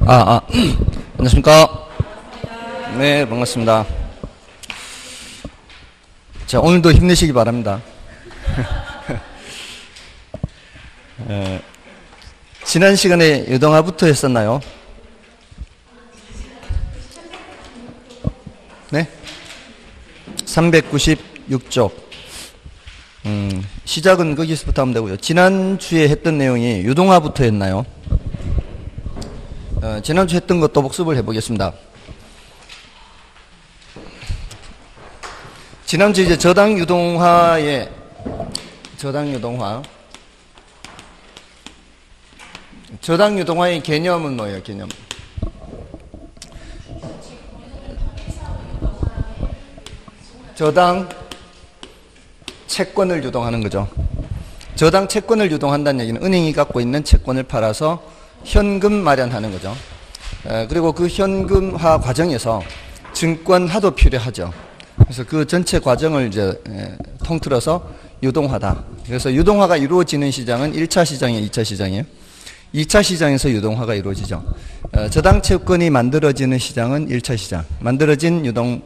안녕하십니까. 네, 반갑습니다. 자, 오늘도 힘내시기 바랍니다. 지난 시간에 유동화부터 했었나요? 네? 396쪽. 시작은 거기서부터 하면 되고요. 지난주에 했던 내용이 유동화부터 했나요? 지난주에 했던 것도 복습을 해보겠습니다. 지난주 이제 저당 유동화의 개념은 뭐예요, 개념? 저당 채권을 유동하는 거죠. 저당 채권을 유동한다는 얘기는 은행이 갖고 있는 채권을 팔아서 현금 마련하는 거죠. 그리고 그 현금화 과정에서 증권화도 필요하죠. 그래서 그 전체 과정을 이제 통틀어서 유동화다. 그래서 유동화가 이루어지는 시장은 1차 시장이에요, 2차 시장이에요? 2차 시장에서 유동화가 이루어지죠. 저당 채권이 만들어지는 시장은 1차 시장. 만들어진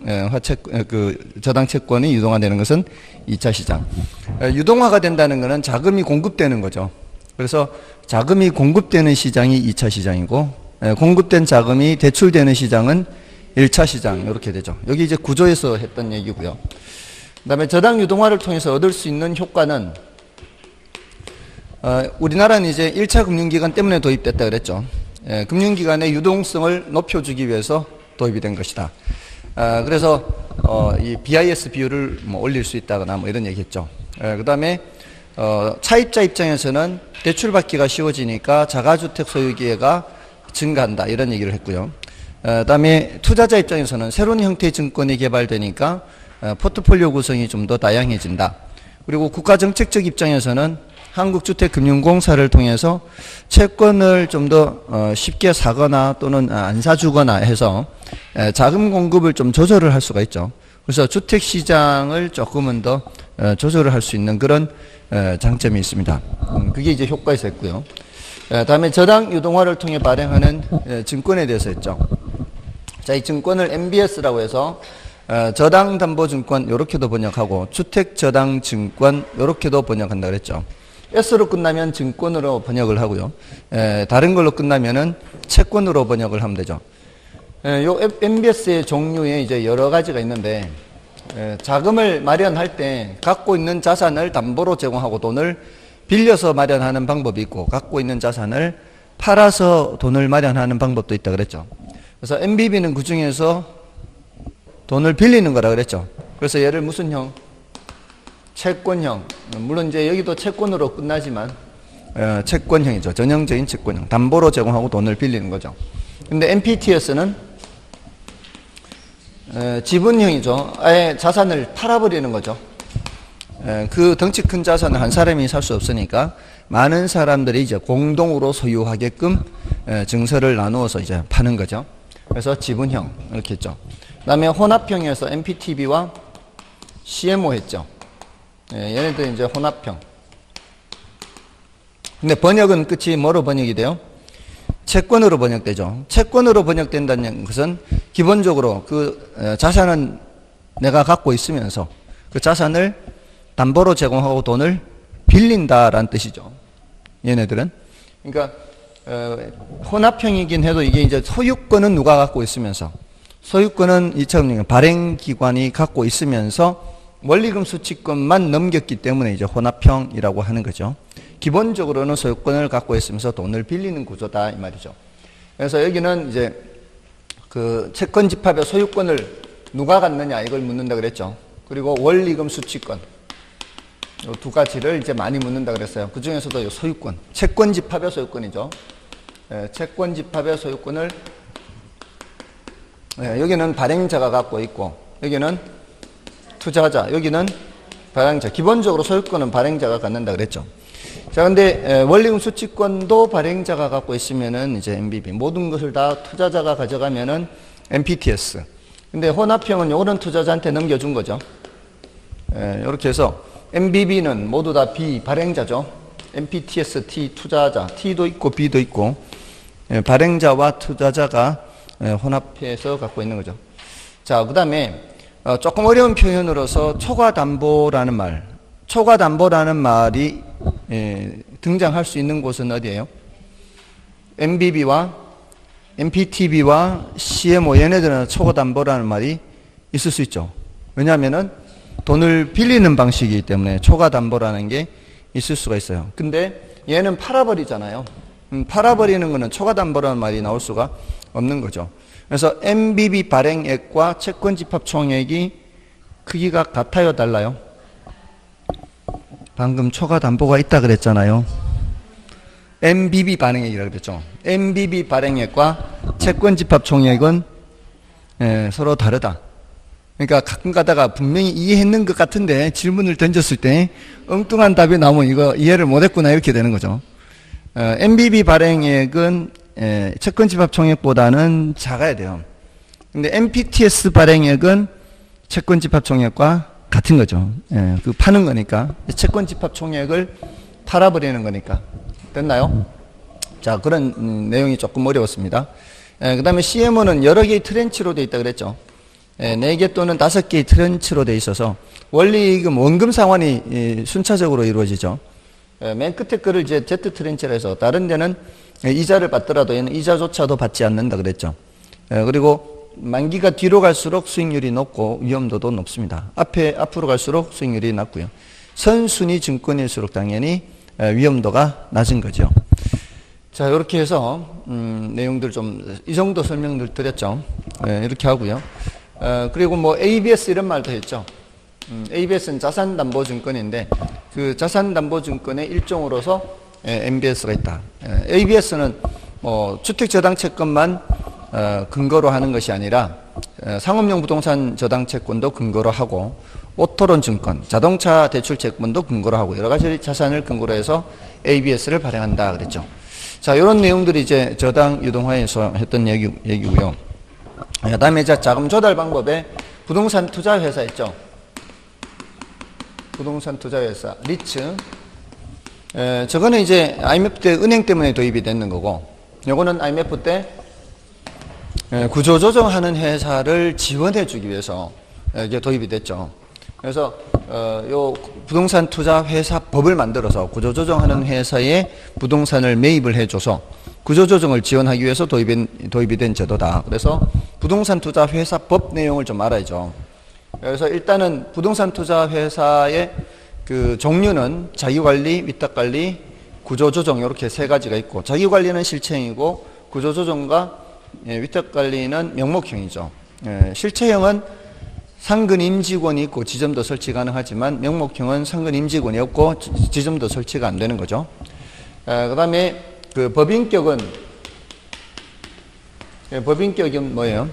저당 채권이 유동화되는 것은 2차 시장. 유동화가 된다는 것은 자금이 공급되는 거죠. 그래서 자금이 공급되는 시장이 2차 시장이고, 공급된 자금이 대출되는 시장은 1차 시장, 이렇게 되죠. 여기 이제 구조에서 했던 얘기고요. 그 다음에 저당 유동화를 통해서 얻을 수 있는 효과는, 우리나라는 이제 1차 금융기관 때문에 도입됐다 그랬죠. 금융기관의 유동성을 높여주기 위해서 도입이 된 것이다. 그래서 이 BIS 비율을 뭐 올릴 수 있다거나 뭐 이런 얘기 했죠. 그 다음에 차입자 입장에서는 대출받기가 쉬워지니까 자가주택 소유기회가 증가한다, 이런 얘기를 했고요. 그 다음에 투자자 입장에서는 새로운 형태의 증권이 개발되니까 포트폴리오 구성이 좀 더 다양해진다. 그리고 국가정책적 입장에서는 한국주택금융공사를 통해서 채권을 좀 더 쉽게 사거나 또는 안 사주거나 해서 자금 공급을 좀 조절을 할 수가 있죠. 그래서 주택시장을 조금은 더 조절을 할 수 있는 그런 장점이 있습니다. 그게 이제 효과에서 했고요. 다음에 저당 유동화를 통해 발행하는 증권에 대해서 했죠. 자, 이 증권을 MBS라고 해서 저당담보증권 이렇게도 번역하고 주택저당증권 이렇게도 번역한다 그랬죠. S로 끝나면 증권으로 번역을 하고요. 다른 걸로 끝나면은 채권으로 번역을 하면 되죠. 요 MBS의 종류에 이제 여러 가지가 있는데, 자금을 마련할 때 갖고 있는 자산을 담보로 제공하고 돈을 빌려서 마련하는 방법이 있고, 갖고 있는 자산을 팔아서 돈을 마련하는 방법도 있다 그랬죠. 그래서 MBB는 그 중에서 돈을 빌리는 거라 그랬죠. 그래서 얘를 무슨 형? 채권형. 물론 이제 여기도 채권으로 끝나지만 채권형이죠. 전형적인 채권형. 담보로 제공하고 돈을 빌리는 거죠. 근데 MPTS는 지분형이죠. 아예 자산을 팔아버리는 거죠. 그 덩치 큰 자산을 한 사람이 살 수 없으니까 많은 사람들이 이제 공동으로 소유하게끔 증서를 나누어서 이제 파는 거죠. 그래서 지분형 이렇게 했죠. 그다음에 혼합형에서 MPTB와 CMO 했죠. 얘네들 이제 혼합형. 근데 번역은 끝이 뭐로 번역이 돼요? 채권으로 번역되죠. 채권으로 번역된다는 것은 기본적으로 그 자산은 내가 갖고 있으면서 그 자산을 담보로 제공하고 돈을 빌린다라는 뜻이죠. 얘네들은. 그러니까 혼합형이긴 해도 이게 이제 소유권은 누가 갖고 있으면서, 소유권은 2차 금융 발행기관이 갖고 있으면서 원리금 수취권만 넘겼기 때문에 이제 혼합형이라고 하는 거죠. 기본적으로는 소유권을 갖고 있으면서 돈을 빌리는 구조다, 이 말이죠. 그래서 여기는 이제 그 채권 집합의 소유권을 누가 갖느냐 이걸 묻는다 그랬죠. 그리고 원리금 수취권, 이 두 가지를 이제 많이 묻는다 그랬어요. 그 중에서도 이 소유권, 채권 집합의 소유권이죠. 채권 집합의 소유권을 여기는 발행자가 갖고 있고, 여기는 투자자, 여기는 발행자. 기본적으로 소유권은 발행자가 갖는다 그랬죠. 자, 근데 원리금 수취권도 발행자가 갖고 있으면은 이제 MBB, 모든 것을 다 투자자가 가져가면은 MPTS. 근데 혼합형은 요런 투자자한테 넘겨준 거죠. 이렇게 해서 MBB는 모두 다 B 발행자죠. MPTS T 투자자, T도 있고 B도 있고, 발행자와 투자자가 혼합해서 갖고 있는 거죠. 자, 그 다음에 조금 어려운 표현으로서 초과담보라는 말, 초과담보라는 말이 등장할 수 있는 곳은 어디예요? MBB와 MPTB와 CMO 얘네들은 초과담보라는 말이 있을 수 있죠. 왜냐하면은 돈을 빌리는 방식이기 때문에 초과담보라는 게 있을 수가 있어요. 근데 얘는 팔아버리잖아요. 팔아버리는 거는 초과담보라는 말이 나올 수가 없는 거죠. 그래서 MBB 발행액과 채권 집합 총액이 크기가 같아요, 달라요? 방금 초과담보가 있다 그랬잖아요. MBB 발행액이라고 그랬죠. MBB 발행액과 채권 집합 총액은 서로 다르다. 그러니까 가끔 가다가 분명히 이해했는 것 같은데 질문을 던졌을 때 엉뚱한 답이 나오면 이거 이해를 못했구나 이렇게 되는 거죠. MBB 발행액은 채권 집합 총액보다는 작아야 돼요. 근데 MPTS 발행액은 채권 집합 총액과 같은 거죠. 그 파는 거니까. 채권 집합 총액을 팔아버리는 거니까. 됐나요? 자, 그런 내용이 조금 어려웠습니다. 그 다음에 CMO는 여러 개의 트렌치로 되어 있다 그랬죠. 4개 또는 5개의 트렌치로 되어 있어서 원리금, 원금 상환이 순차적으로 이루어지죠. 맨 끝에 거를 이제 Z 트렌치라 해서 다른 데는 이자를 받더라도 얘는 이자조차도 받지 않는다 그랬죠. 그리고 만기가 뒤로 갈수록 수익률이 높고 위험도도 높습니다. 앞으로 갈수록 수익률이 낮고요. 선순위 증권일수록 당연히 위험도가 낮은 거죠. 자, 이렇게 해서 내용들 좀 이 정도 설명들 드렸죠. 이렇게 하고요. 그리고 뭐 ABS 이런 말도 했죠. ABS는 자산담보증권인데 그 자산담보증권의 일종으로서 MBS가 있다. ABS는 주택저당채권만 근거로 하는 것이 아니라 상업용 부동산 저당채권도 근거로 하고 오토론 증권, 자동차 대출채권도 근거로 하고 여러 가지 자산을 근거로 해서 ABS를 발행한다 그랬죠. 자, 이런 내용들이 이제 저당 유동화에서 했던 얘기고요. 그다음에 이제 자금 조달 방법에 부동산 투자 회사 있죠. 부동산 투자 회사 리츠. 저거는 이제 IMF 때 은행 때문에 도입이 됐는 거고, 요거는 IMF 때 구조조정하는 회사를 지원해주기 위해서 이게 도입이 됐죠. 그래서 요 부동산 투자 회사 법을 만들어서 구조조정하는 회사에 부동산을 매입을 해줘서 구조조정을 지원하기 위해서 도입이 된 제도다. 그래서 부동산 투자 회사 법 내용을 좀 알아야죠. 그래서 일단은 부동산 투자 회사의 그 종류는 자기관리, 위탁관리, 구조조정 이렇게 세 가지가 있고, 자기관리는 실체형이고 구조조정과 위탁관리는 명목형이죠. 실체형은 상근 임직원이 있고 지점도 설치 가능하지만 명목형은 상근 임직원이 없고 지점도 설치가 안 되는 거죠. 그 다음에 그 법인격은 뭐예요?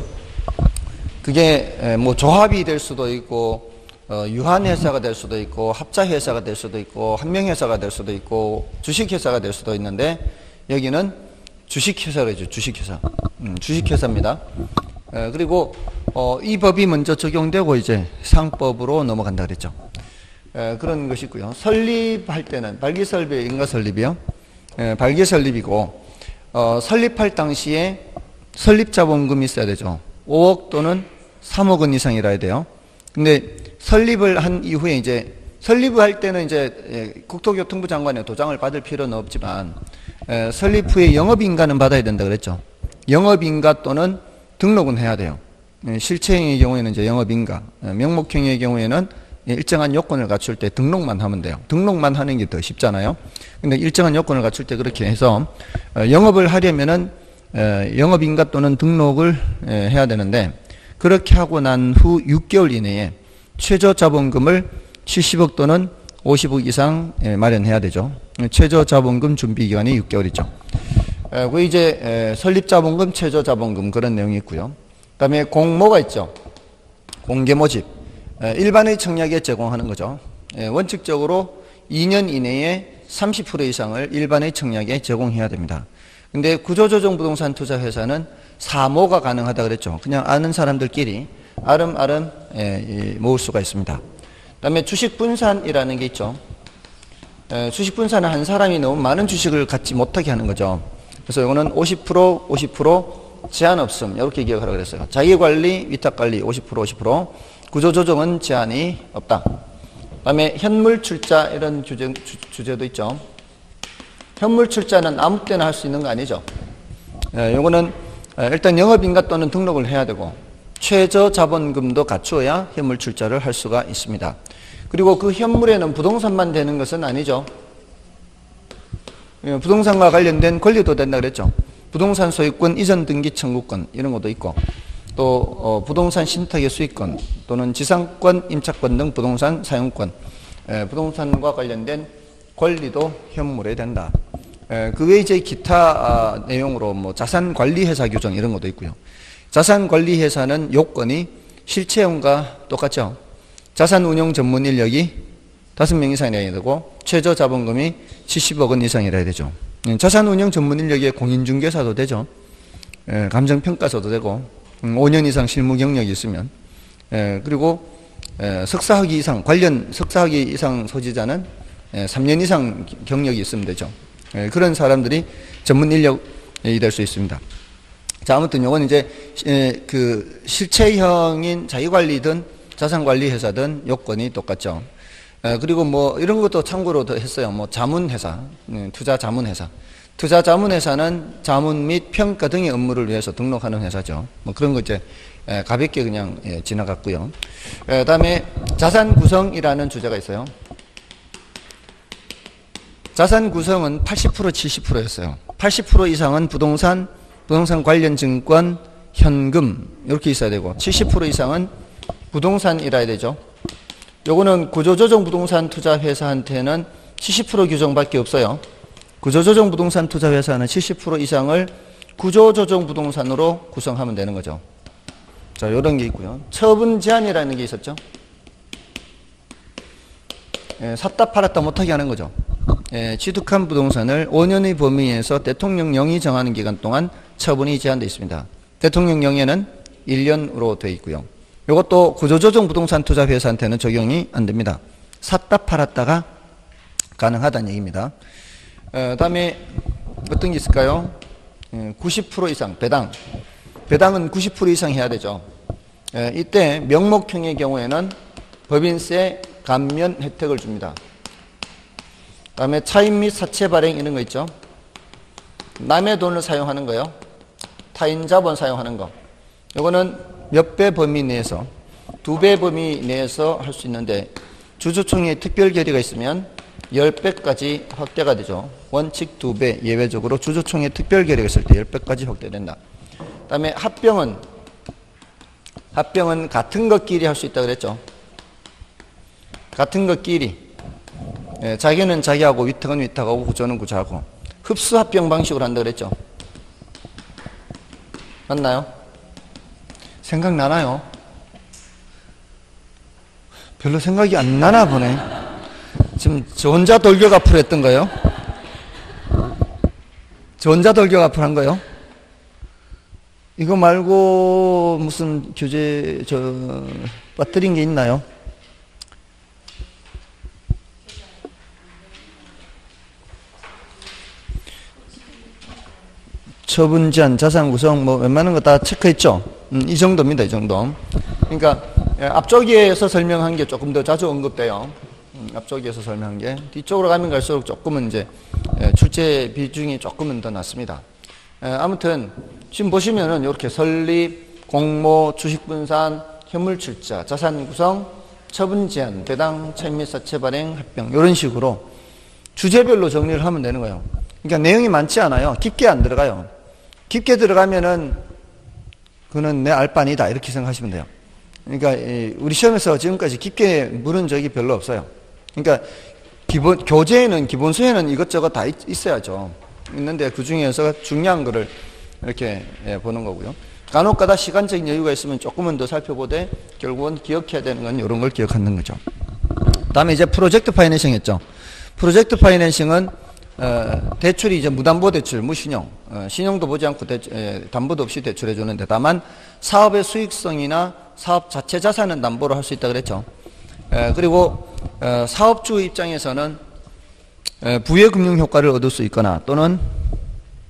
그게 뭐 조합이 될 수도 있고 유한회사가 될 수도 있고 합자회사가 될 수도 있고 한명회사가 될 수도 있고 주식회사가 될 수도 있는데 여기는 주식회사라죠. 주식회사. 주식회사입니다. 그리고 이 법이 먼저 적용되고 이제 상법으로 넘어간다 그랬죠. 그런 것이 있고요. 설립할 때는 발기설립, 인가설립이요. 발기설립이고 설립할 당시에 설립자본금이 있어야 되죠. 5억 또는 3억 원 이상이라 해야 돼요. 근데 설립을 한 이후에 이제 설립을 할 때는 이제 국토교통부 장관의 도장을 받을 필요는 없지만 설립 후에 영업인가는 받아야 된다 그랬죠. 영업인가 또는 등록은 해야 돼요. 실체형의 경우에는 이제 영업인가, 명목형의 경우에는 일정한 요건을 갖출 때 등록만 하면 돼요. 등록만 하는 게 더 쉽잖아요. 근데 일정한 요건을 갖출 때 그렇게 해서 영업을 하려면은 영업인가 또는 등록을 해야 되는데 그렇게 하고 난 후 6개월 이내에 최저 자본금을 70억 또는 50억 이상 마련해야 되죠. 최저 자본금 준비 기간이 6개월이죠. 그 이제 설립 자본금, 최저 자본금 그런 내용이 있고요. 그다음에 공모가 있죠. 공개 모집. 일반의 청약에 제공하는 거죠. 원칙적으로 2년 이내에 30% 이상을 일반의 청약에 제공해야 됩니다. 근데 구조조정 부동산 투자 회사는 사모가 가능하다 그랬죠. 그냥 아는 사람들끼리 아름아름 모을 수가 있습니다. 그다음에 주식 분산이라는 게 있죠. 주식 분산은 한 사람이 너무 많은 주식을 갖지 못하게 하는 거죠. 그래서 이거는 50% 제한 없음 이렇게 기억하라고 그랬어요. 자기관리, 위탁관리 50% 구조조정은 제한이 없다. 그다음에 현물출자 이런 주제도 있죠. 현물출자는 아무 때나 할 수 있는 거 아니죠. 요거는 일단 영업인가 또는 등록을 해야 되고 최저 자본금도 갖추어야 현물출자를 할 수가 있습니다. 그리고 그 현물에는 부동산만 되는 것은 아니죠. 부동산과 관련된 권리도 된다 그랬죠. 부동산 소유권, 이전 등기 청구권 이런 것도 있고 또 부동산 신탁의 수익권 또는 지상권, 임차권 등 부동산 사용권, 부동산과 관련된 권리도 현물에 된다. 그 외에 이제 기타 내용으로 뭐 자산관리회사 규정 이런 것도 있고요. 자산관리회사는 요건이 실체형과 똑같죠. 자산운용 전문 인력이 5명 이상이라야 되고 최저 자본금이 70억 원 이상이라야 되죠. 자산운용 전문 인력의 공인중개사도 되죠. 감정평가서도 되고 5년 이상 실무 경력이 있으면 그리고 석사학위 이상 관련 석사학위 이상 소지자는 3년 이상 경력이 있으면 되죠. 그런 사람들이 전문 인력이 될 수 있습니다. 자, 아무튼 요건 이제 그 실체형인 자기관리든 자산관리회사든 요건이 똑같죠. 그리고 뭐 이런 것도 참고로 더 했어요. 뭐 자문회사, 투자자문회사. 투자자문회사는 자문 및 평가 등의 업무를 위해서 등록하는 회사죠. 뭐 그런 거 이제 가볍게 그냥 지나갔고요. 그다음에 자산구성이라는 주제가 있어요. 자산구성은 80% 70%였어요. 80% 이상은 부동산 관련 증권, 현금 이렇게 있어야 되고 70% 이상은 부동산이라야 되죠. 요거는 구조조정 부동산 투자회사한테는 70% 규정밖에 없어요. 구조조정 부동산 투자회사는 70% 이상을 구조조정 부동산으로 구성하면 되는 거죠. 자, 요런 게 있고요. 처분 제한이라는 게 있었죠. 샀다 팔았다 못하게 하는 거죠. 취득한 부동산을 5년의 범위에서 대통령령이 정하는 기간 동안 처분이 제한되어 있습니다. 대통령령에는 1년으로 되어 있고요. 이것도 구조조정 부동산 투자회사한테는 적용이 안 됩니다. 샀다 팔았다가 가능하다는 얘기입니다. 다음에 어떤 게 있을까요? 90% 이상 배당은 90% 이상 해야 되죠. 이때 명목형의 경우에는 법인세 감면 혜택을 줍니다. 다음에 차임 및 사채 발행 이런 거 있죠. 남의 돈을 사용하는 거요. 타인 자본 사용하는 거. 이거는 몇 배 범위 내에서 2배 범위 내에서 할 수 있는데 주주총회의 특별 결의가 있으면 10배까지 확대가 되죠. 원칙 2배, 예외적으로 주주총회 특별 결의가 있을 때 10배까지 확대된다. 그 다음에 합병은 같은 것끼리 할 수 있다고 그랬죠. 같은 것끼리. 자기는 자기하고 위탁은 위탁하고 구조는 구조하고 흡수 합병 방식으로 한다고 그랬죠. 맞나요? 생각나나요? 별로 생각이 안 나나 보네. 지금 저 혼자 돌격 앞으로 했던 거예요? 저 혼자 돌격 앞으로 한 거예요? 이거 말고 무슨 교재 빠뜨린 게 있나요? 처분 제한, 자산 구성 뭐 웬만한 거 다 체크했죠. 이 정도입니다. 이 정도. 그러니까 앞쪽에서 설명한 게 조금 더 자주 언급돼요. 앞쪽에서 설명한 게 뒤쪽으로 가면 갈수록 조금은 이제 출제 비중이 조금은 더 낮습니다. 아무튼 지금 보시면은 이렇게 설립, 공모, 주식 분산, 현물 출자, 자산 구성, 처분 제한, 배당, 차임 및 사채 발행, 합병 이런 식으로 주제별로 정리를 하면 되는 거예요. 그러니까 내용이 많지 않아요. 깊게 안 들어가요. 깊게 들어가면은 그거는 내 알바니다 이렇게 생각하시면 돼요. 그러니까 우리 시험에서 지금까지 깊게 물은 적이 별로 없어요. 그러니까 교재에는 기본서에는 이것저것 다 있어야죠. 있는데 그 중에서 중요한 거를 이렇게 보는 거고요. 간혹가다 시간적인 여유가 있으면 조금은 더 살펴보되 결국은 기억해야 되는 건 이런 걸 기억하는 거죠. 다음에 이제 프로젝트 파이낸싱 했죠. 프로젝트 파이낸싱은 대출이 이제 무담보 대출, 무신용, 신용도 보지 않고 담보도 없이 대출해 주는데 다만 사업의 수익성이나 사업 자체 자산은 담보로 할 수 있다 그랬죠. 그리고 사업주 입장에서는 부의 금융 효과를 얻을 수 있거나 또는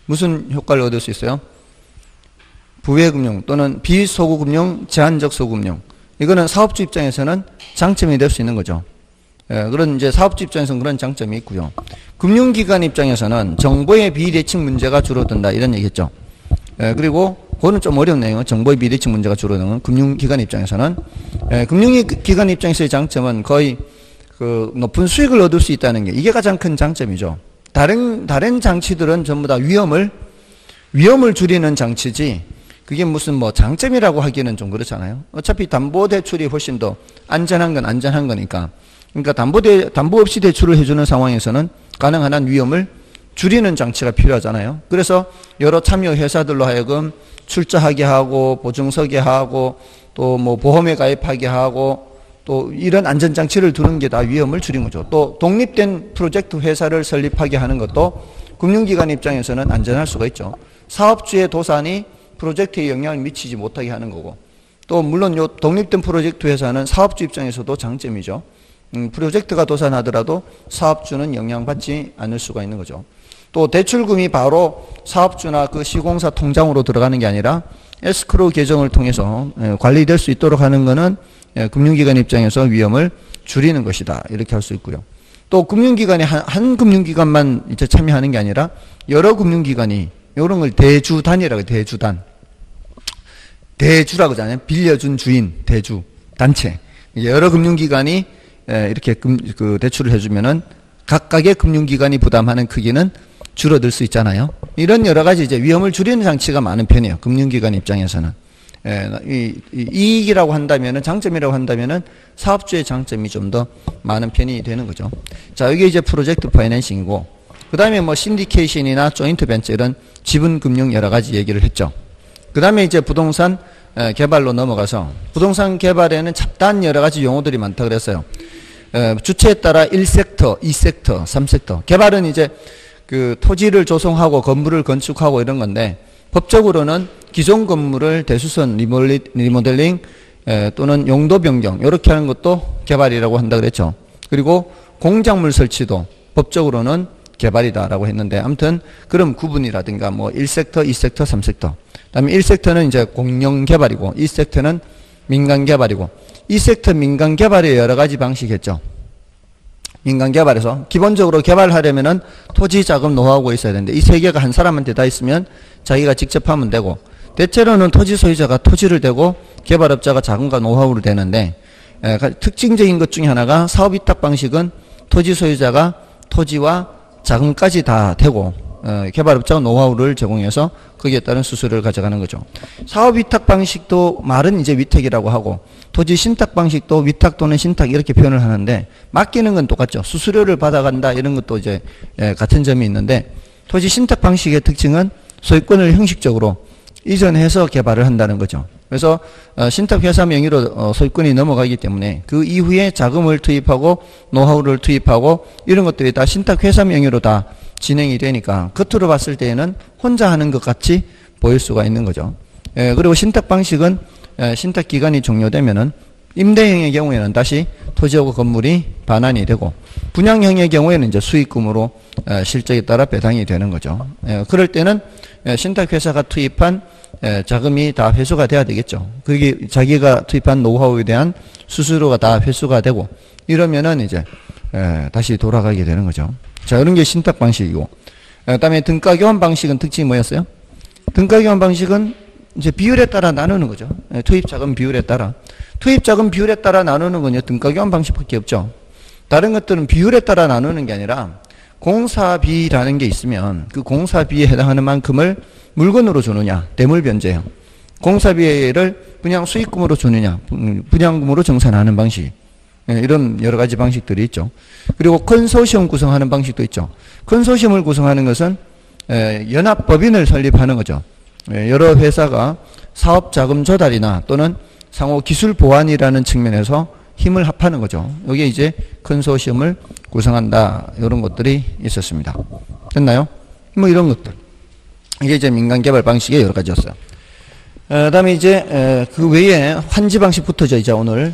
무슨 효과를 얻을 수 있어요? 부외금융 또는 비소구금융, 제한적 소구금융. 이거는 사업주 입장에서는 장점이 될 수 있는 거죠. 그런 이제 사업주 입장에서는 그런 장점이 있고요. 금융기관 입장에서는 정보의 비대칭 문제가 줄어든다 이런 얘기했죠. 그리고 그거는 좀 어려운 내용은 정보의 비대칭 문제가 줄어드는 금융기관 입장에서는 금융기관 입장에서의 장점은 거의 그 높은 수익을 얻을 수 있다는 게 이게 가장 큰 장점이죠. 다른 장치들은 전부 다 위험을 줄이는 장치지 그게 무슨 뭐 장점이라고 하기에는 좀 그렇잖아요. 어차피 담보대출이 훨씬 더 안전한 건 안전한 거니까. 그러니까 담보 없이 대출을 해주는 상황에서는 가능한 한 위험을 줄이는 장치가 필요하잖아요. 그래서 여러 참여 회사들로 하여금 출자하게 하고 보증서게 하고 또 뭐 보험에 가입하게 하고 또 이런 안전장치를 두는 게 다 위험을 줄인 거죠. 또 독립된 프로젝트 회사를 설립하게 하는 것도 금융기관 입장에서는 안전할 수가 있죠. 사업주의 도산이 프로젝트에 영향을 미치지 못하게 하는 거고 또 물론 요 독립된 프로젝트 회사는 사업주 입장에서도 장점이죠. 프로젝트가 도산하더라도 사업주는 영향받지 않을 수가 있는 거죠. 또 대출금이 바로 사업주나 그 시공사 통장으로 들어가는 게 아니라 에스크로우 계정을 통해서 관리될 수 있도록 하는 것은 금융기관 입장에서 위험을 줄이는 것이다. 이렇게 할 수 있고요. 또 금융기관이 한 금융기관만 이제 참여하는 게 아니라 여러 금융기관이 이런 걸 대주단이라고 해요. 대주단. 대주라고 하잖아요. 빌려준 주인, 대주, 단체. 여러 금융기관이 이렇게 그 대출을 해주면은 각각의 금융기관이 부담하는 크기는 줄어들 수 있잖아요. 이런 여러 가지 이제 위험을 줄이는 장치가 많은 편이에요. 금융기관 입장에서는. 이익이라고 한다면은, 장점이라고 한다면은 사업주의 장점이 좀 더 많은 편이 되는 거죠. 자, 이게 이제 프로젝트 파이낸싱이고, 그 다음에 뭐 신디케이션이나 조인트 벤처 이런 지분 금융 여러 가지 얘기를 했죠. 그 다음에 이제 부동산 개발로 넘어가서 부동산 개발에는 잡다한 여러 가지 용어들이 많다 그랬어요. 주체에 따라 1섹터, 2섹터, 3섹터. 개발은 이제 그 토지를 조성하고 건물을 건축하고 이런 건데 법적으로는 기존 건물을 대수선 리모델링 또는 용도 변경 이렇게 하는 것도 개발이라고 한다 그랬죠. 그리고 공작물 설치도 법적으로는 개발이다라고 했는데 아무튼 그런 구분이라든가 뭐 1섹터, 2섹터, 3섹터. 그다음에 1섹터는 이제 공영 개발이고 2섹터는 민간 개발이고 2섹터 민간 개발의 여러 가지 방식이겠죠. 민간 개발에서 기본적으로 개발하려면은 토지 자금 노하우가 있어야 되는데 이 세 개가 한 사람한테 다 있으면 자기가 직접 하면 되고 대체로는 토지 소유자가 토지를 대고 개발업자가 자금과 노하우를 대는데 특징적인 것 중에 하나가 사업 위탁 방식은 토지 소유자가 토지와 자금까지 다 대고 개발업자가 노하우를 제공해서 거기에 따른 수수료를 가져가는 거죠. 사업 위탁 방식도 말은 이제 위탁이라고 하고 토지 신탁 방식도 위탁 또는 신탁 이렇게 표현을 하는데 맡기는 건 똑같죠. 수수료를 받아간다 이런 것도 이제 같은 점이 있는데 토지 신탁 방식의 특징은 소유권을 형식적으로 이전해서 개발을 한다는 거죠. 그래서 신탁회사 명의로 소유권이 넘어가기 때문에 그 이후에 자금을 투입하고 노하우를 투입하고 이런 것들이 다 신탁회사 명의로 다 진행이 되니까 겉으로 봤을 때에는 혼자 하는 것 같이 보일 수가 있는 거죠. 그리고 신탁 방식은 신탁 기간이 종료되면은 임대형의 경우에는 다시 토지하고 건물이 반환이 되고 분양형의 경우에는 이제 수익금으로 실적에 따라 배당이 되는 거죠. 그럴 때는 신탁회사가 투입한 자금이 다 회수가 돼야 되겠죠. 그게 자기가 투입한 노하우에 대한 수수료가 다 회수가 되고 이러면은 이제 다시 돌아가게 되는 거죠. 자, 이런 게 신탁 방식이고, 그다음에 등가 교환 방식은 특징이 뭐였어요? 등가 교환 방식은 이제 비율에 따라 나누는 거죠. 투입 자금 비율에 따라. 투입 자금 비율에 따라 나누는 건요, 등가 교환 방식밖에 없죠. 다른 것들은 비율에 따라 나누는 게 아니라 공사비라는 게 있으면 그 공사비에 해당하는 만큼을 물건으로 주느냐, 대물 변제예요. 공사비를 그냥 수익금으로 주느냐, 분양금으로 정산하는 방식. 이런 여러 가지 방식들이 있죠. 그리고 컨소시엄 구성하는 방식도 있죠. 컨소시엄을 구성하는 것은 연합법인을 설립하는 거죠. 여러 회사가 사업 자금 조달이나 또는 상호 기술 보완이라는 측면에서 힘을 합하는 거죠. 여기에 이제 컨소시엄을 구성한다. 이런 것들이 있었습니다. 됐나요? 뭐 이런 것들. 이게 이제 민간 개발 방식의 여러 가지였어요. 그다음에 이제 그 외에 환지 방식부터죠. 이제 오늘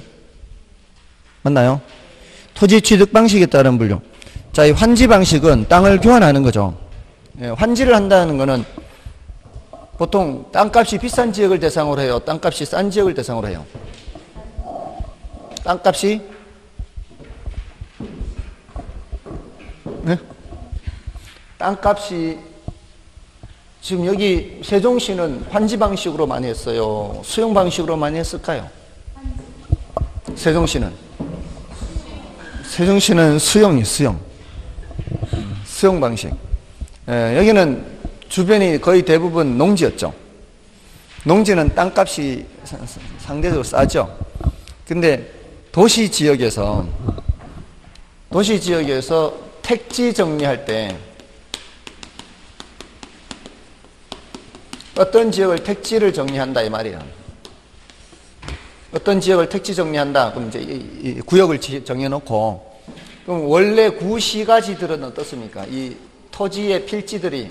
맞나요? 토지 취득 방식에 따른 분류. 자, 이 환지 방식은 땅을 교환하는 거죠. 예, 환지를 한다는 거는 보통 땅값이 비싼 지역을 대상으로 해요? 땅값이 싼 지역을 대상으로 해요? 땅값이 네? 땅값이 지금 여기 세종시는 환지 방식으로 많이 했어요? 수용 방식으로 많이 했을까요? 세종시는 수용 방식. 예, 여기는 주변이 거의 대부분 농지였죠. 농지는 땅값이 상대적으로 싸죠. 근데 도시 지역에서 택지 정리할 때 어떤 지역을 택지를 정리한다 이 말이에요. 어떤 지역을 택지 정리한다. 그럼 이제 이 구역을 정해놓고 그럼 원래 구시가지들은 어떻습니까? 이 토지의 필지들이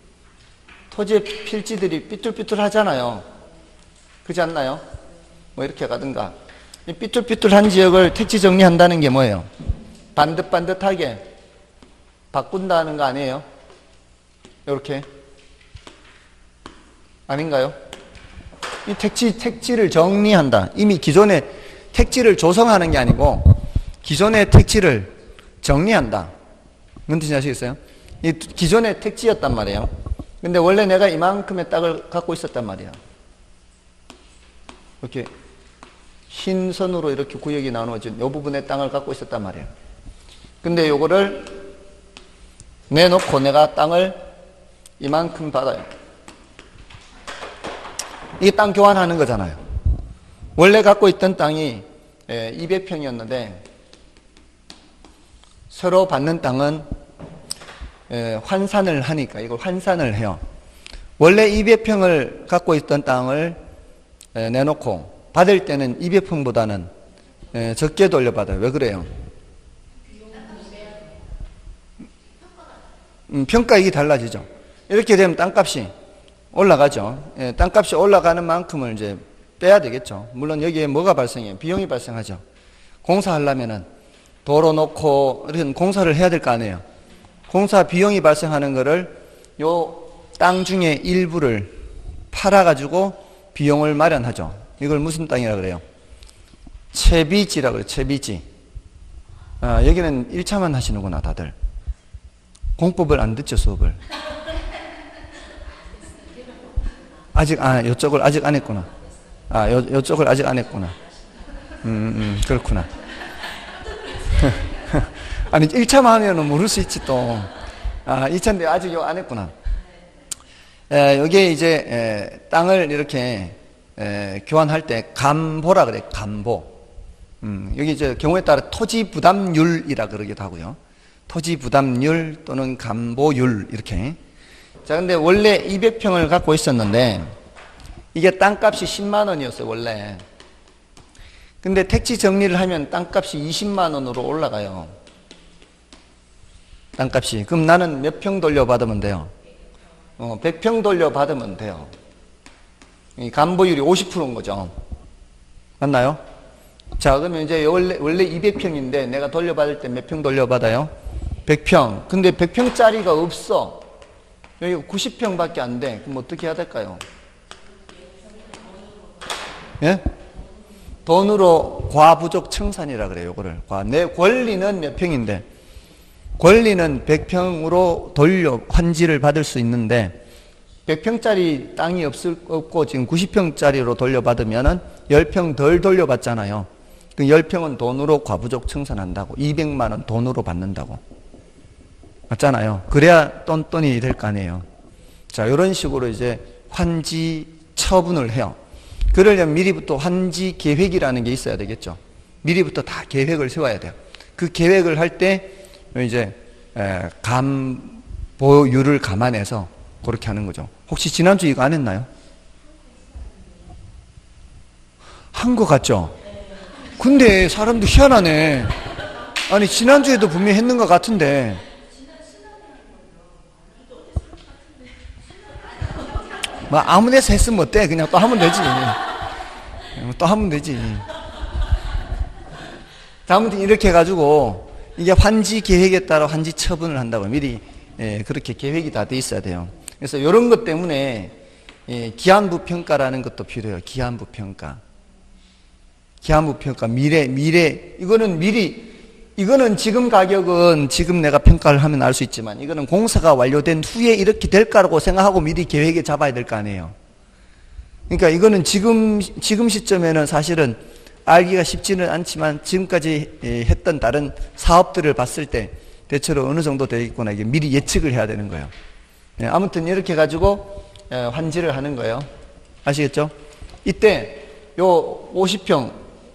삐뚤삐뚤하잖아요. 그렇지 않나요? 뭐 이렇게 가든가. 이 삐뚤삐뚤한 지역을 택지 정리한다는 게 뭐예요? 반듯반듯하게 바꾼다는 거 아니에요? 이렇게. 아닌가요? 이 택지를 정리한다. 이미 기존의 택지를 조성하는 게 아니고 기존의 택지를 정리한다. 무슨 뜻인지 아시겠어요? 이 기존의 택지였단 말이에요. 근데 원래 내가 이만큼의 땅을 갖고 있었단 말이야. 이렇게 흰 선으로 이렇게 구역이 나누어진 이 부분의 땅을 갖고 있었단 말이에요. 근데 요거를 내놓고 내가 땅을 이만큼 받아요. 이게 땅 교환하는 거잖아요. 원래 갖고 있던 땅이 200평이었는데 새로 받는 땅은 환산을 하니까 이걸 환산을 해요. 원래 200평을 갖고 있던 땅을 내놓고 받을 때는 200평보다는 적게 돌려받아요. 왜 그래요? 평가액이 달라지죠. 이렇게 되면 땅값이 올라가죠. 땅값이 올라가는 만큼을 이제 빼야 되겠죠. 물론 여기에 뭐가 발생해요? 비용이 발생하죠. 공사하려면은 도로 놓고 이런 공사를 해야 될 거 아니에요. 공사 비용이 발생하는 거를 요 땅 중에 일부를 팔아가지고 비용을 마련하죠. 이걸 무슨 땅이라 그래요? 채비지라고 그래요. 채비지. 여기는 1차만 하시는구나 다들. 공법을 안 듣죠, 수업을. 요쪽을 아직 안 했구나. 요쪽을 아직 안 했구나. 그렇구나. 아니, 1차만 하면은 모를 수 있지 또. 2차인데 아직 안 했구나. 여기에 이제, 땅을 이렇게, 교환할 때 감보라 그래, 감보. 여기 이제 경우에 따라 토지 부담률이라 그러기도 하고요. 토지 부담률 또는 감보율, 이렇게. 자, 근데 원래 200평을 갖고 있었는데, 이게 땅값이 10만 원이었어요, 원래. 근데 택지 정리를 하면 땅값이 20만 원으로 올라가요. 땅값이. 그럼 나는 몇 평 돌려받으면 돼요? 100평 돌려받으면 돼요. 이 감보율이 50%인 거죠. 맞나요? 자, 그러면 이제 원래 200평인데 내가 돌려받을 때 몇 평 돌려받아요? 100평. 근데 100평짜리가 없어. 여기 90평밖에 안 돼. 그럼 어떻게 해야 될까요? 예? 돈으로 과부족 청산이라 그래요, 요거를. 내 권리는 몇 평인데, 권리는 100평으로 환지를 받을 수 있는데, 100평짜리 땅이 없고 지금 90평짜리로 돌려받으면은 10평 덜 돌려받잖아요. 그 10평은 돈으로 과부족 청산한다고. 200만원 돈으로 받는다고. 맞잖아요. 그래야 똔똔이 될 거 아니에요. 자, 이런 식으로 이제 환지 처분을 해요. 그러려면 미리부터 환지 계획이라는 게 있어야 되겠죠. 미리부터 다 계획을 세워야 돼요. 그 계획을 할 때 이제 감보율을 감안해서 그렇게 하는 거죠. 혹시 지난주 이거 안 했나요? 한 거 같죠? 근데 사람도 희한하네. 아니, 지난주에도 분명히 했는 것 같은데. 뭐 아무 데서 했으면 어때? 그냥 또 하면 되지. 또 하면 되지. 자, 아무튼 이렇게 해가지고 이게 환지 계획에 따라 환지 처분을 한다고 미리 그렇게 계획이 다 돼 있어야 돼요. 그래서 이런 것 때문에 기한부 평가라는 것도 필요해요. 기한부 평가. 기한부 평가, 미래, 이거는 지금 가격은 지금 내가 평가를 하면 알 수 있지만, 이거는 공사가 완료된 후에 이렇게 될 거라고 생각하고 미리 계획에 잡아야 될 거 아니에요. 그러니까 이거는 지금 시점에는 사실은 알기가 쉽지는 않지만, 지금까지 했던 다른 사업들을 봤을 때 대체로 어느 정도 되겠구나, 이게 미리 예측을 해야 되는 거예요. 아무튼 이렇게 가지고 환지를 하는 거예요. 아시겠죠? 이때 요 50평,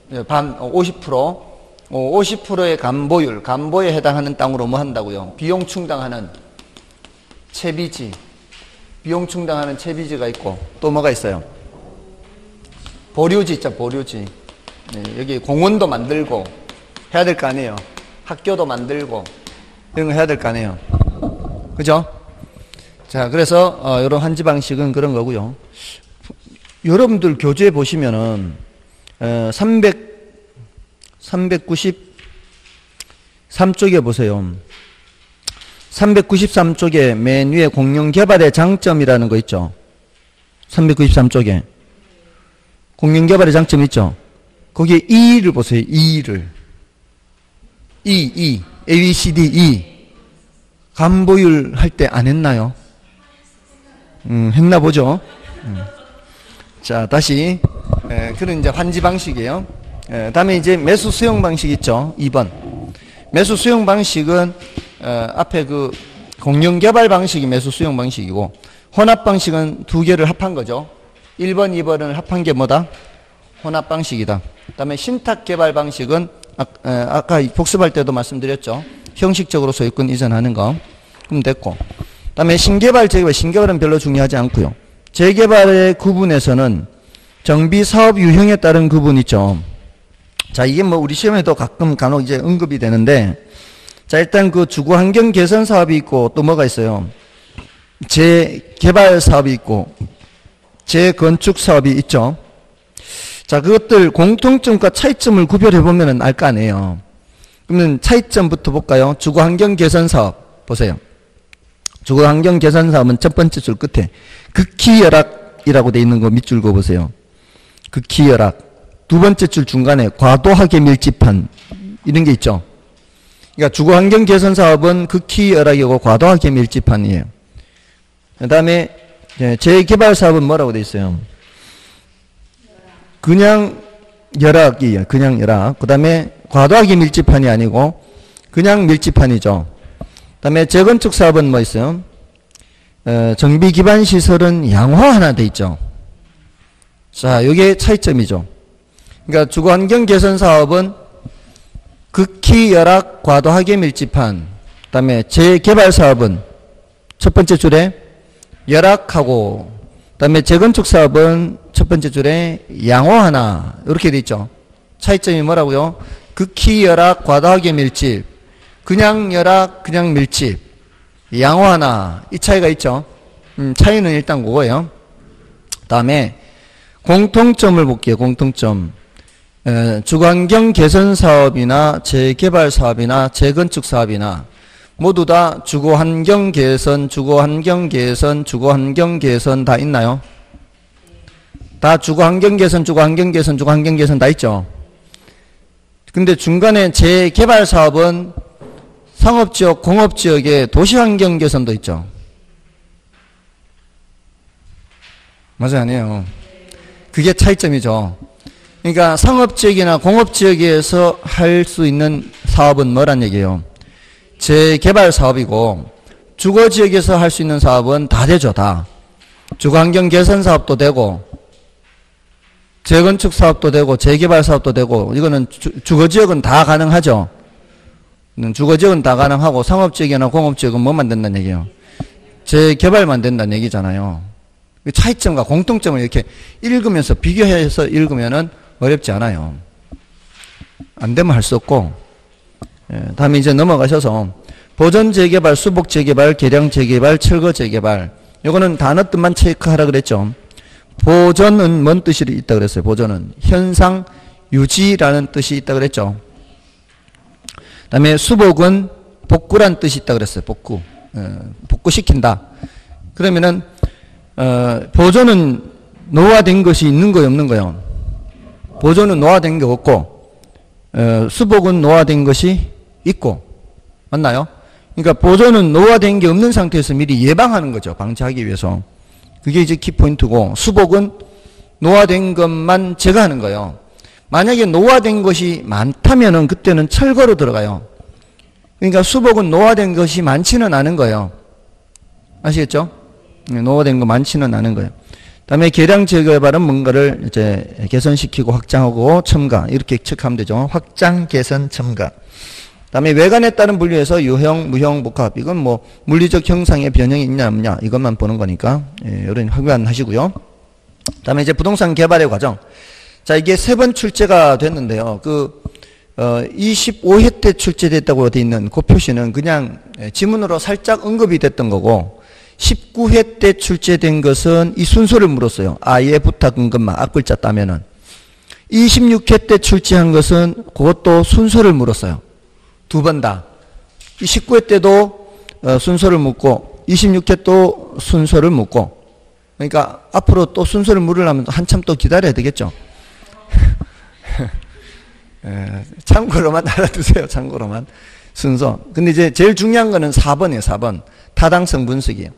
50%의 간보에 해당하는 땅으로 뭐 한다고요? 비용 충당하는 채비지, 채비지가 있고, 또 뭐가 있어요? 보류지 있죠, 보류지. 여기 공원도 만들고 해야 될 거 아니에요. 학교도 만들고 이런 거 해야 될 거 아니에요. 그죠? 자, 그래서 이런 환지 방식은 그런 거고요. 여러분들 교재에 보시면은 393쪽에 보세요. 393쪽에 맨 위에 공룡개발의 장점이라는 거 있죠. 393쪽에 공룡개발의 장점 있죠. 거기에 E를 보세요. E를. A, B, C, D, E. 간보율 할 때 안 했나요? 했나 보죠. 자, 다시. 그런 이제 환지 방식이에요. 다음에 이제 매수 수용 방식 있죠. 2번. 매수 수용 방식은, 앞에 그 공룡개발 방식이 매수 수용 방식이고, 혼합 방식은 두 개를 합한 거죠. 1번, 2번을 합한 게 뭐다? 혼합 방식이다. 그 다음에 신탁개발 방식은 아까 복습할 때도 말씀드렸죠. 형식적으로 소유권 이전하는 거. 그럼 됐고. 그 다음에 신개발, 재개발. 신개발은 별로 중요하지 않고요. 재개발의 구분에서는 정비 사업 유형에 따른 구분 있죠. 자, 이게 뭐 우리 시험에도 가끔 간혹 이제 언급이 되는데, 자, 일단 그 주거 환경 개선 사업이 있고, 또 뭐가 있어요? 재개발 사업이 있고, 재건축 사업이 있죠. 자, 그것들 공통점과 차이점을 구별해 보면 알 거 아니에요. 그러면 차이점부터 볼까요? 주거 환경 개선 사업 보세요. 주거 환경 개선 사업은 첫 번째 줄 끝에 극히 열악이라고 돼 있는 거 밑줄 그어 보세요. 극히 열악. 두 번째 줄 중간에 과도하게 밀집한 이런 게 있죠. 그러니까 주거 환경 개선 사업은 극히 열악이고 과도하게 밀집한이에요. 그 다음에 재개발 사업은 뭐라고 돼 있어요? 그냥 열악이에요. 그냥 열악. 그 다음에 과도하게 밀집한이 아니고 그냥 밀집한이죠. 그 다음에 재건축 사업은 뭐 있어요? 정비 기반 시설은 양호하나 돼 있죠. 자, 이게 차이점이죠. 그러니까 주거 환경 개선 사업은 극히 열악, 과도하게 밀집한. 그 다음에 재개발 사업은 첫 번째 줄에 열악하고, 그 다음에 재건축 사업은 첫 번째 줄에 양호하나 이렇게 돼 있죠. 차이점이 뭐라고요? 극히 열악, 과도하게 밀집, 그냥 열악, 그냥 밀집, 양호하나 이 차이가 있죠. 차이는 일단 그거예요. 다음에 공통점을 볼게요. 공통점. 주거환경 개선 사업이나 재개발 사업이나 재건축 사업이나 모두 다 주거환경 개선, 주거환경 개선, 주거환경 개선 다 있나요? 다 주거환경 개선, 주거환경 개선, 주거환경 개선 다 있죠. 근데 중간에 재개발 사업은 상업지역, 공업지역에 도시환경 개선도 있죠. 맞아요, 아니에요. 그게 차이점이죠. 그러니까 상업지역이나 공업지역에서 할 수 있는 사업은 뭐란 얘기예요? 재개발 사업이고, 주거지역에서 할 수 있는 사업은 다 되죠, 다. 주거환경 개선 사업도 되고, 재건축 사업도 되고, 재개발 사업도 되고, 이거는 주거지역은 다 가능하죠. 주거지역은 다 가능하고, 상업지역이나 공업지역은 뭐만 된다는 얘기예요? 재개발만 된다는 얘기잖아요. 차이점과 공통점을 이렇게 읽으면서 비교해서 읽으면은 어렵지 않아요. 안 되면 할 수 없고. 다음에 이제 넘어가셔서 보전 재개발, 수복 재개발, 개량 재개발, 철거 재개발. 요거는 단어 뜻만 체크하라 그랬죠. 보전은 뭔 뜻이 있다 그랬어요? 보전은 현상 유지라는 뜻이 있다 그랬죠. 다음에 수복은 복구란 뜻이 있다 그랬어요. 복구. 복구시킨다. 그러면은 보존은 노화된 것이 있는 거요, 없는 거요? 보존은 노화된 게 없고 수복은 노화된 것이 있고, 맞나요? 그러니까 보존은 노화된 게 없는 상태에서 미리 예방하는 거죠. 방지하기 위해서. 그게 이제 키포인트고, 수복은 노화된 것만 제거하는 거예요. 만약에 노화된 것이 많다면은 그때는 철거로 들어가요. 그러니까 수복은 노화된 것이 많지는 않은 거예요. 아시겠죠? 노화된 거 많지는 않은 거예요. 다음에 계량 재개발은 뭔가를 이제 개선시키고 확장하고 첨가, 이렇게 체크하면 되죠. 확장, 개선, 첨가. 다음에 외관에 따른 분류에서 유형, 무형, 복합. 이건 뭐 물리적 형상의 변형이 있냐 없냐 이것만 보는 거니까 이런 확인하시고요. 다음에 이제 부동산 개발의 과정. 자, 이게 3번 출제가 됐는데요. 25회 때 출제됐다고 되어 있는 그 표시는 그냥 지문으로 살짝 언급이 됐던 거고, 19회 때 출제된 것은 이 순서를 물었어요. 아예 부타 근근마 앞글자 따면은. 26회 때 출제한 것은 그것도 순서를 물었어요. 2번 다. 이 19회 때도 순서를 묻고 26회 또 순서를 묻고, 그러니까 앞으로 또 순서를 물으려면 한참 또 기다려야 되겠죠. 참고로만 알아두세요. 참고로만. 순서. 근데 이제 제일 중요한 거는 4번이에요. 4번. 타당성 분석이에요.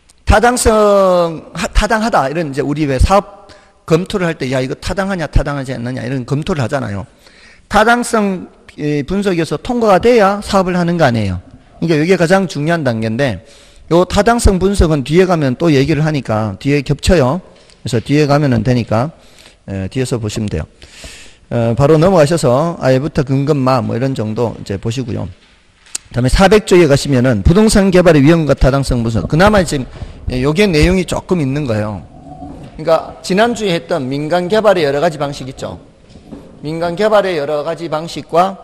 타당하다. 이런 이제 우리 왜 사업 검토를 할 때, 야, 이거 타당하냐, 타당하지 않느냐, 이런 검토를 하잖아요. 타당성 분석에서 통과가 돼야 사업을 하는 거 아니에요. 그러니까 이게 가장 중요한 단계인데, 요 타당성 분석은 뒤에 가면 또 얘기를 하니까, 뒤에 겹쳐요. 그래서 뒤에 가면은 되니까, 뒤에서 보시면 돼요. 바로 넘어가셔서 아예부터 근검마 뭐 이런 정도 이제 보시고요. 다음에 400조에 가시면은 부동산 개발의 위험과 타당성 분석. 그나마 지금 요게 내용이 조금 있는 거예요. 그러니까 지난주에 했던 민간 개발의 여러 가지 방식 있죠. 민간 개발의 여러 가지 방식과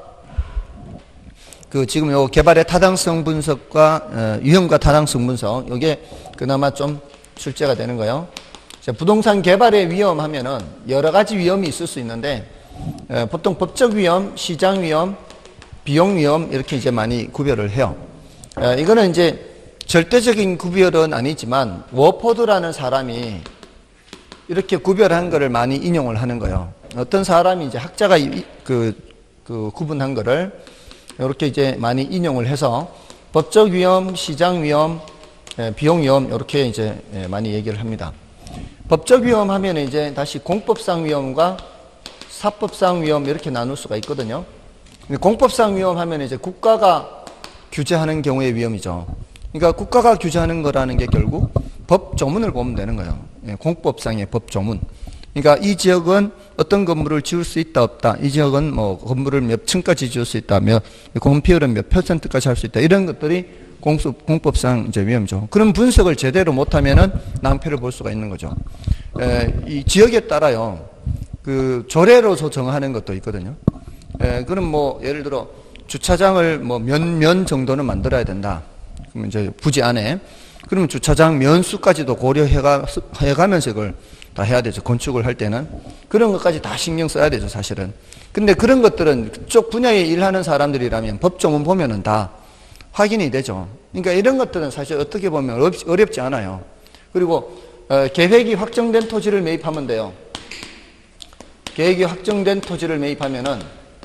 지금 요 개발의 타당성 분석과 위험과 타당성 분석, 요게 그나마 좀 출제가 되는 거예요. 자, 부동산 개발의 위험 하면은 여러 가지 위험이 있을 수 있는데, 보통 법적 위험, 시장 위험, 비용 위험 이렇게 이제 많이 구별을 해요. 이거는 이제 절대적인 구별은 아니지만 워포드라는 사람이 이렇게 구별한 거를 많이 인용을 하는 거예요. 어떤 사람이 이제 학자가 구분한 거를 이렇게 이제 많이 인용을 해서 법적 위험, 시장 위험, 비용 위험 이렇게 이제 많이 얘기를 합니다. 법적 위험 하면 이제 다시 공법상 위험과 사법상 위험 이렇게 나눌 수가 있거든요. 공법상 위험 하면 이제 국가가 규제하는 경우의 위험이죠. 그러니까 국가가 규제하는 거라는 게 결국 법 조문을 보면 되는 거예요. 공법상의 법 조문. 그러니까 이 지역은 어떤 건물을 지을 수 있다 없다. 이 지역은 뭐 건물을 몇 층까지 지을 수 있다. 건폐율은 몇 %까지 할 수 있다. 이런 것들이 공법상 이제 위험이죠. 그런 분석을 제대로 못하면은 낭패를 볼 수가 있는 거죠. 이 지역에 따라요. 조례로서 정하는 것도 있거든요. 그럼 뭐 예를 들어 주차장을 뭐 면 정도는 만들어야 된다. 그러면 이제 부지 안에 그러면 주차장 면수까지도 고려해가면서 이걸 다 해야 되죠. 건축을 할 때는 그런 것까지 다 신경 써야 되죠. 사실은. 근데 그런 것들은 그쪽 분야에 일하는 사람들이라면 법조문 보면은 다 확인이 되죠. 그러니까 이런 것들은 사실 어떻게 보면 어렵지 않아요. 그리고 계획이 확정된 토지를 매입하면 돼요. 계획이 확정된 토지를 매입하면은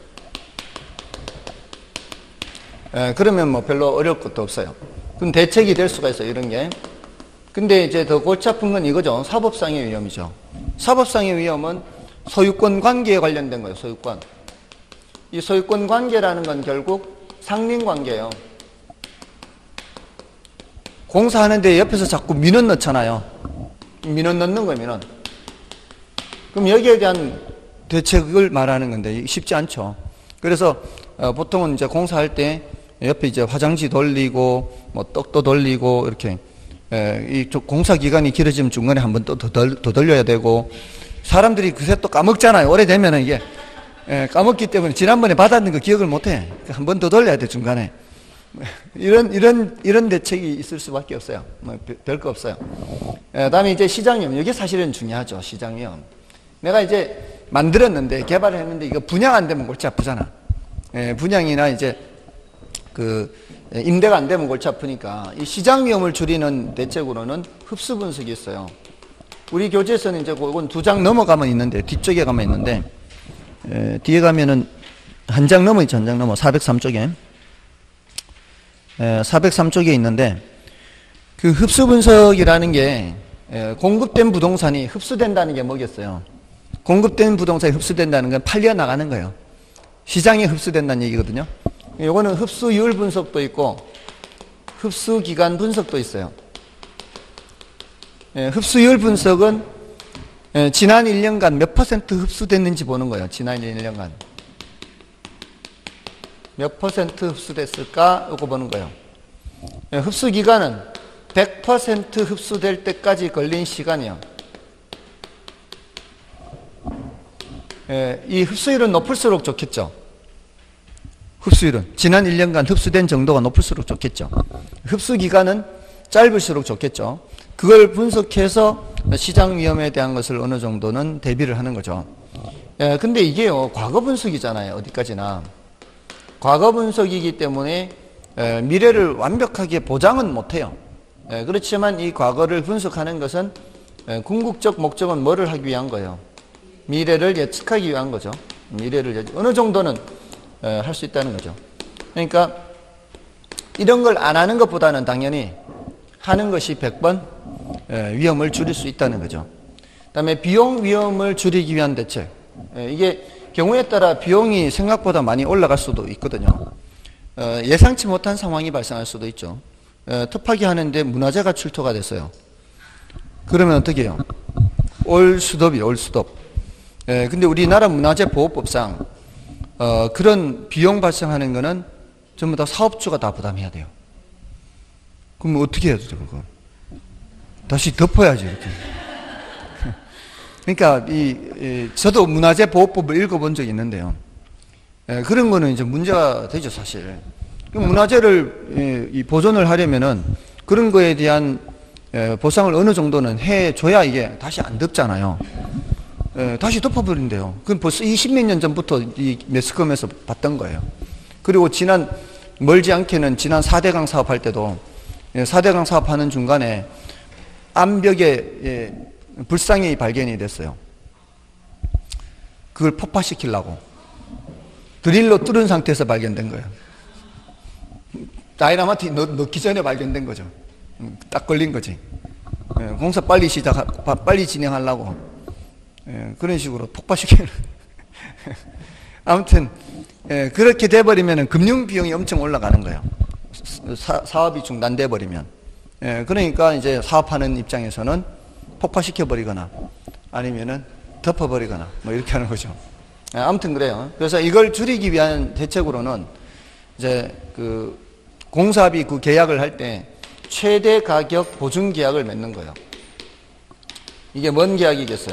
그러면 뭐 별로 어려울 것도 없어요. 그럼 대책이 될 수가 있어요. 이런 게. 근데 이제 더 골치 아픈 건 이거죠. 사법상의 위험이죠. 사법상의 위험은 소유권 관계에 관련된 거예요. 소유권. 이 소유권 관계라는 건 결국 상린 관계예요. 공사하는데 옆에서 자꾸 민원 넣잖아요. 민원 넣는 거예요. 민원. 그럼 여기에 대한 대책을 말하는 건데 쉽지 않죠. 그래서 보통은 이제 공사할 때 옆에 이제 화장지 돌리고 뭐 떡도 돌리고 이렇게 이 공사 기간이 길어지면 중간에 한 번 더 돌려야 되고 사람들이 그새 또 까먹잖아요. 오래되면은 이게 까먹기 때문에 지난번에 받았는 거 기억을 못해. 한 번 더 돌려야 돼 중간에. 이런 대책이 있을 수밖에 없어요. 뭐 별거 없어요. 다음에 이제 시장위험. 이게 사실은 중요하죠. 시장위험. 내가 이제 만들었는데 개발을 했는데 이거 분양 안 되면 골치 아프잖아. 분양이나 이제 임대가 안 되면 골치 아프니까 이 시장 위험을 줄이는 대책으로는 흡수 분석이 있어요. 우리 교재에서는 이제 그건 2장 넘어가면 있는데, 뒤쪽에 가면 있는데, 뒤에 가면은 한 장 넘어 있죠. 한 장 넘어 403쪽에 403쪽에 있는데, 그 흡수 분석이라는 게 공급된 부동산이 흡수된다는 게 뭐겠어요? 공급된 부동산이 흡수된다는 건 팔려 나가는 거예요. 시장에 흡수된다는 얘기거든요. 요거는 흡수율 분석도 있고 흡수 기간 분석도 있어요. 흡수율 분석은 지난 1년간 몇 퍼센트 흡수됐는지 보는 거예요. 지난 1년간 몇 퍼센트 흡수됐을까? 이거 보는 거예요. 흡수 기간은 100% 흡수될 때까지 걸린 시간이요. 이 흡수율은 높을수록 좋겠죠. 흡수율은 지난 1년간 흡수된 정도가 높을수록 좋겠죠. 흡수 기간은 짧을수록 좋겠죠. 그걸 분석해서 시장 위험에 대한 것을 어느 정도는 대비를 하는 거죠. 근데 이게요, 과거 분석이잖아요. 어디까지나. 과거 분석이기 때문에 미래를 완벽하게 보장은 못해요. 그렇지만 이 과거를 분석하는 것은 궁극적 목적은 뭐를 하기 위한 거예요? 미래를 예측하기 위한 거죠. 미래를 어느 정도는 할 수 있다는 거죠. 그러니까 이런 걸 안 하는 것보다는 당연히 하는 것이 100번 위험을 줄일 수 있다는 거죠. 그 다음에 비용 위험을 줄이기 위한 대책. 이게 경우에 따라 비용이 생각보다 많이 올라갈 수도 있거든요. 예상치 못한 상황이 발생할 수도 있죠. 특파기 하는데 문화재가 출토가 됐어요. 그러면 어떻게 해요? 올수덥이에요, 올수덥. 근데 우리나라 문화재보호법상 그런 비용 발생하는 거는 전부 다 사업주가 다 부담해야 돼요. 그럼 어떻게 해야 되죠, 그거? 다시 덮어야지, 이렇게. 그러니까 저도 문화재보호법을 읽어본 적이 있는데요. 그런 거는 이제 문제가 되죠, 사실. 문화재를 보존을 하려면은 그런 거에 대한 보상을 어느 정도는 해줘야 이게 다시 안 덮잖아요. 다시 덮어버린대요. 그건 벌써 20몇 년 전부터 이 매스컴에서 봤던 거예요. 그리고 멀지 않게는 지난 4대강 사업할 때도 4대강 사업하는 중간에 암벽에 불상이 발견이 됐어요. 그걸 폭파시키려고 드릴로 뚫은 상태에서 발견된 거예요. 다이나마트 넣기 전에 발견된 거죠. 딱 걸린 거지. 공사 빨리 진행하려고 그런 식으로 폭파시키는. 아무튼 그렇게 돼버리면 금융 비용이 엄청 올라가는 거예요. 사업이 중단돼 버리면. 그러니까 이제 사업하는 입장에서는 폭파시켜버리거나 아니면은 덮어버리거나 뭐 이렇게 하는 거죠. 아무튼 그래요. 그래서 이걸 줄이기 위한 대책으로는 이제 그 공사비 그 계약을 할 때 최대 가격 보증 계약을 맺는 거예요. 이게 뭔 계약이겠어요?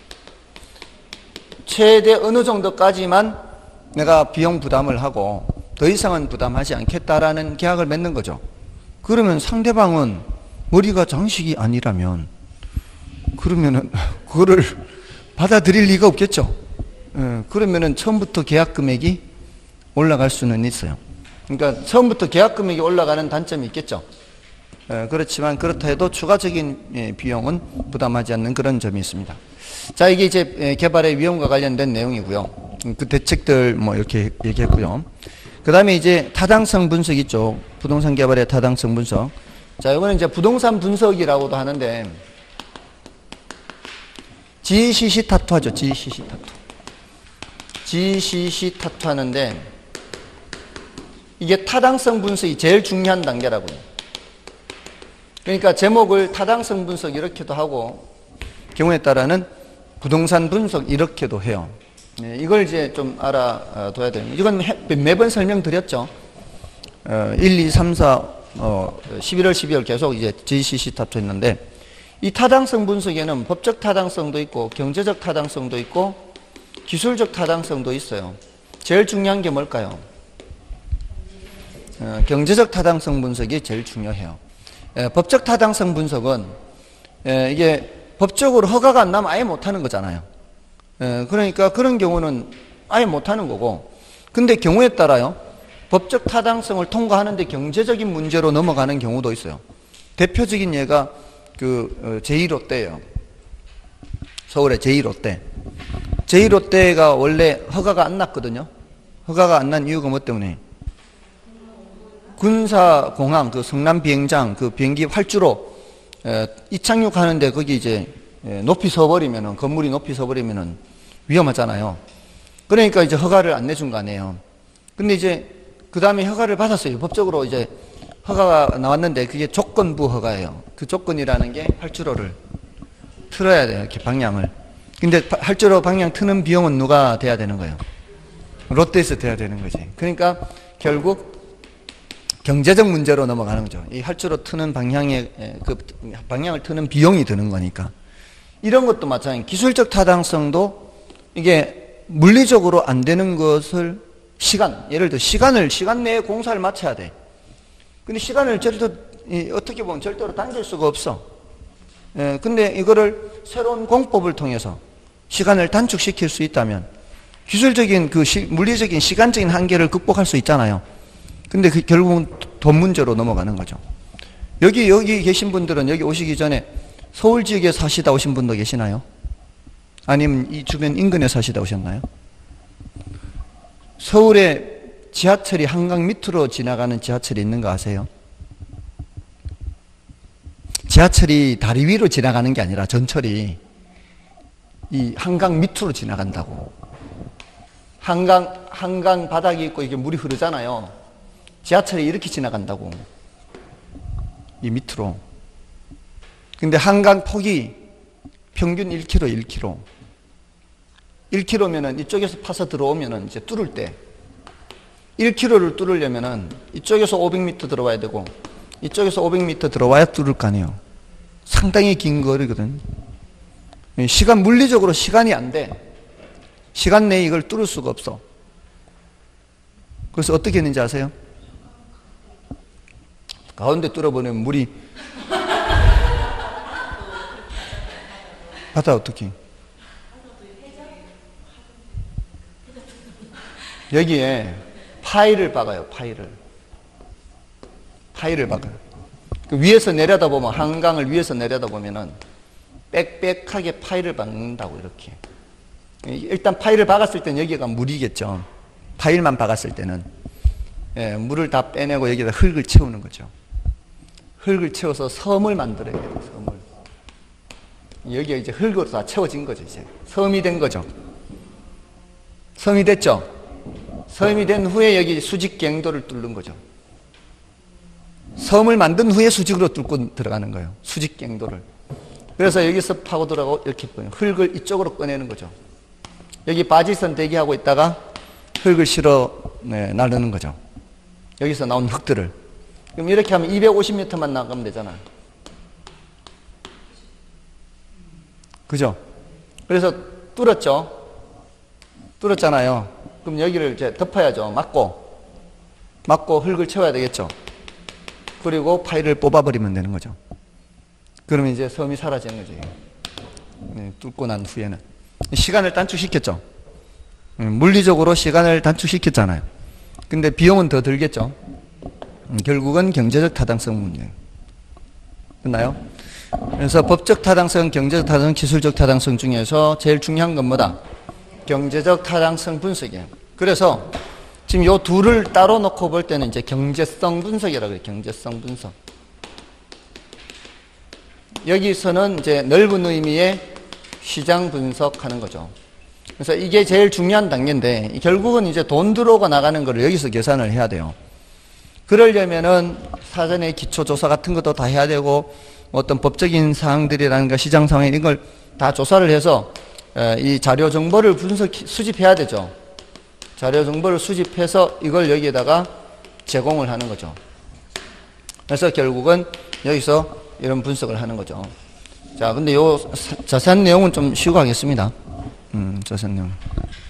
최대 어느 정도까지만 내가 비용 부담을 하고 더 이상은 부담하지 않겠다라는 계약을 맺는 거죠. 그러면 상대방은 머리가 장식이 아니라면 그러면은 그거를 받아들일 리가 없겠죠. 그러면은 처음부터 계약 금액이 올라갈 수는 있어요. 그러니까 처음부터 계약 금액이 올라가는 단점이 있겠죠. 그렇지만 그렇다 해도 추가적인 비용은 부담하지 않는 그런 점이 있습니다. 자, 이게 이제 개발의 위험과 관련된 내용이고요. 그 대책들 뭐 이렇게 얘기했고요. 그 다음에 이제 타당성 분석 있죠. 부동산 개발의 타당성 분석. 자, 이거는 이제 부동산 분석이라고도 하는데 GCC 타투 하죠. GCC 타투. GCC 타투 하는데 이게 타당성 분석이 제일 중요한 단계라고요. 그러니까 제목을 타당성 분석 이렇게도 하고 경우에 따라는 부동산 분석 이렇게도 해요. 이걸 이제 좀 알아둬야 됩니다. 이건 매번 설명드렸죠. 1, 2, 3, 4, 11월, 12월 계속 이제 GCC 타투 했는데 이 타당성 분석에는 법적 타당성도 있고 경제적 타당성도 있고 기술적 타당성도 있어요. 제일 중요한 게 뭘까요? 경제적 타당성 분석이 제일 중요해요. 법적 타당성 분석은 이게 법적으로 허가가 안 나면 아예 못하는 거잖아요. 그러니까 그런 경우는 아예 못하는 거고, 근데 경우에 따라요, 법적 타당성을 통과하는데 경제적인 문제로 넘어가는 경우도 있어요. 대표적인 예가 제1롯데예요. 서울의 제1롯데. 제1롯데가 원래 허가가 안 났거든요. 허가가 안 난 이유가 뭐 때문에? 군사공항, 성남 비행장, 비행기 활주로, 이착륙하는데 거기 이제 높이 서버리면은, 건물이 높이 서버리면은 위험하잖아요. 그러니까 이제 허가를 안 내준 거 아니에요. 근데 이제 그 다음에 허가를 받았어요. 법적으로 이제 허가가 나왔는데 그게 조건부 허가예요. 그 조건이라는 게 활주로를 틀어야 돼요. 이렇게 방향을. 근데 활주로 방향 트는 비용은 누가 돼야 되는 거예요? 롯데에서 돼야 되는 거지. 그러니까 결국 경제적 문제로 넘어가는 거죠. 이 활주로 트는 방향을 트는 비용이 드는 거니까. 이런 것도 마찬가지예요. 기술적 타당성도 이게 물리적으로 안 되는 것을 예를 들어 시간 내에 공사를 마쳐야 돼. 근데 시간을 어떻게 보면 절대로 당길 수가 없어. 근데 이거를 새로운 공법을 통해서 시간을 단축시킬 수 있다면 기술적인 물리적인 시간적인 한계를 극복할 수 있잖아요. 근데 결국은 돈 문제로 넘어가는 거죠. 여기 계신 분들은 여기 오시기 전에 서울 지역에 사시다 오신 분도 계시나요? 아니면 이 주변 인근에 사시다 오셨나요? 서울에 지하철이 한강 밑으로 지나가는 지하철이 있는 거 아세요? 지하철이 다리 위로 지나가는 게 아니라 전철이 이 한강 밑으로 지나간다고. 한강 바닥이 있고 이게 물이 흐르잖아요. 지하철이 이렇게 지나간다고. 이 밑으로. 근데 한강 폭이 평균 1km. 1km면은 이쪽에서 파서 들어오면은 이제 뚫을 때 1km를 뚫으려면은 이쪽에서 500m 들어와야 되고 이쪽에서 500m 들어와야 뚫을 거 아니에요. 상당히 긴 거리거든. 물리적으로 시간이 안 돼. 시간 내에 이걸 뚫을 수가 없어. 그래서 어떻게 했는지 아세요? 가운데 뚫어버리면 물이 바다 어떻게? 여기에 파일을 박아요. 파일을 박아요. 위에서 내려다보면 한강을 위에서 내려다보면은 빽빽하게 파일을 박는다고 이렇게. 일단 파일을 박았을 때는 여기가 물이겠죠. 파일만 박았을 때는 물을 다 빼내고 여기다 흙을 채우는 거죠. 흙을 채워서 섬을 만들어야 돼요. 섬을. 여기가 이제 흙으로 다 채워진 거죠. 이제 섬이 된 거죠. 섬이 됐죠. 섬이 된 후에 여기 수직갱도를 뚫는 거죠. 섬을 만든 후에 수직으로 뚫고 들어가는 거예요. 수직갱도를. 그래서 여기서 파고들어가고 이렇게 흙을 이쪽으로 꺼내는 거죠. 여기 바지선 대기하고 있다가 흙을 실어 나르는 거죠. 여기서 나온 흙들을. 그럼 이렇게 하면 250m만 나가면 되잖아. 그죠? 그래서 뚫었잖아요. 그럼 여기를 이제 덮어야죠. 막고 흙을 채워야 되겠죠. 그리고 파일을 뽑아버리면 되는 거죠. 그러면 이제 섬이 사라지는 거죠. 뚫고 난 후에는. 시간을 단축시켰죠. 물리적으로 시간을 단축시켰잖아요. 근데 비용은 더 들겠죠. 결국은 경제적 타당성 문제. 끝나요? 그래서 법적 타당성, 경제적 타당성, 기술적 타당성 중에서 제일 중요한 건 뭐다? 경제적 타당성 분석이에요. 그래서 지금 요 둘을 따로 놓고 볼 때는 이제 경제성 분석이라고 해요. 경제성 분석. 여기서는 이제 넓은 의미의 시장 분석하는 거죠. 그래서 이게 제일 중요한 단계인데 결국은 이제 돈 들어오고 나가는 거를 여기서 계산을 해야 돼요. 그러려면은 사전에 기초조사 같은 것도 다 해야 되고 어떤 법적인 사항들이라든가 시장 상황 이런 걸 다 조사를 해서 이 자료 정보를 수집해야 되죠. 자료 정보를 수집해서 이걸 여기에다가 제공을 하는 거죠. 그래서 결국은 여기서 이런 분석을 하는 거죠. 자, 근데 요 자세한 내용은 좀 쉬고 하겠습니다. 자세한 내용.